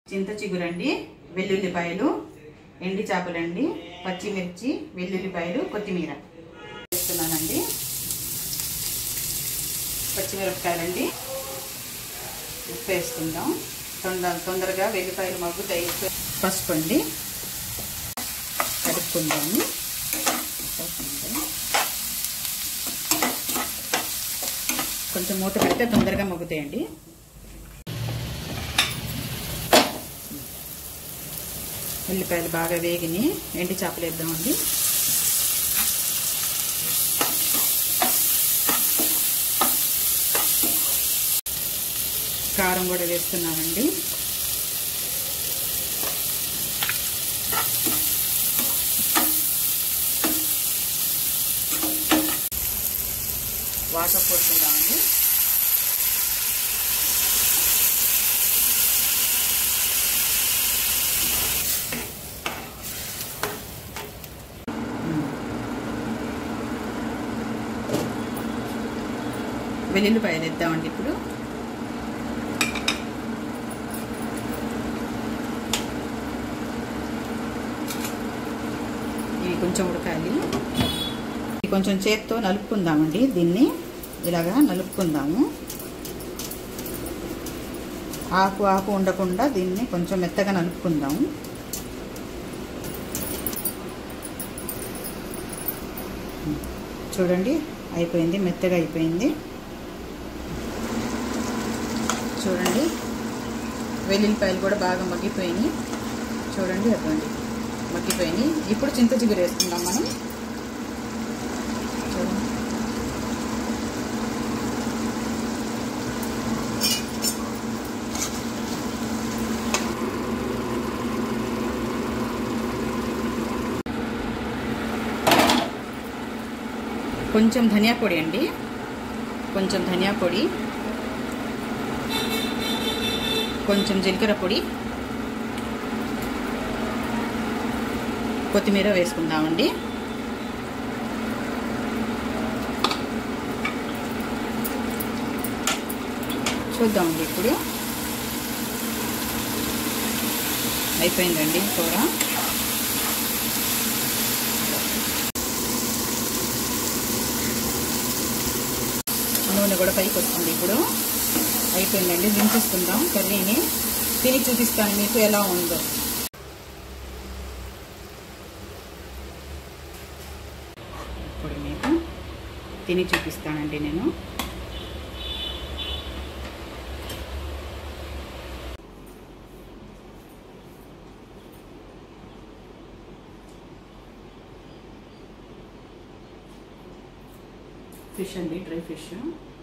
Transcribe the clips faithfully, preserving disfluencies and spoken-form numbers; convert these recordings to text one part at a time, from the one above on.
చింత చిగురండి, వెల్లుల్లిపాయలు, ఎండి చేపలండి, పచ్చిమిర్చి, వెల్లుల్లిపాయలు, కొత్తిమీర వేస్తున్నానండి. పచ్చిమిరపకాయలండి, ఉప్పు వేసుకుందాం. తొందర తొందరగా వెల్లిపాయలు మగ్గుతాయి. పసుపు అండి, కలుపుకుందాము. కొంచెం మూత పెడితే తొందరగా మగ్గుతాయండి. ఉల్లిపాయలు బాగా వేగిని ఎండి చేపలు వేద్దామండి. కారం కూడా వేస్తున్నామండి. వాటర్ పోసుకుందామండి. వెల్లుల్లిపాయలు వేద్దామండి. ఇప్పుడు ఇవి కొంచెం ఉడకాలి. కొంచెం చేత్తో నలుపుకుందామండి. దీన్ని ఇలాగా నలుపుకుందాము. ఆకు ఆకు ఉండకుండా దీన్ని కొంచెం మెత్తగా నలుపుకుందాము. చూడండి, అయిపోయింది, మెత్తగా అయిపోయింది. చూడండి, వెల్లుల్లిపాయలు కూడా బాగా మగ్గిపోయినాయి. చూడండి, అవ్వండి, మగ్గిపోయినాయి. ఇప్పుడు చింత చిగురు వేసుకుందాం మనం. చూడండి, కొంచెం ధనియా పొడి అండి, కొంచెం ధనియా పొడి, కొంచెం జీలకర్ర పొడి, కొత్తిమీర వేసుకుందామండి. చూద్దామండి. ఇప్పుడు అయిపోయిందండి కూర. నూనె కూడా పైకి వస్తుంది. ఇప్పుడు అయిపోయిందండి. దించేసుకుందాం. కర్రీని తిని చూపిస్తాను మీకు ఎలా ఉందో. ఇప్పుడు మీకు తిని చూపిస్తానండి నేను. ఫిష్ అండి, డ్రై ఫిష్.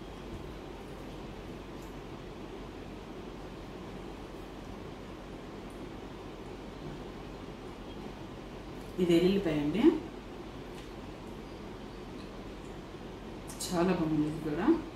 ఇది వెల్లుల్లిపాయ అండి, చాలా బాగుంది ఇది కూడా.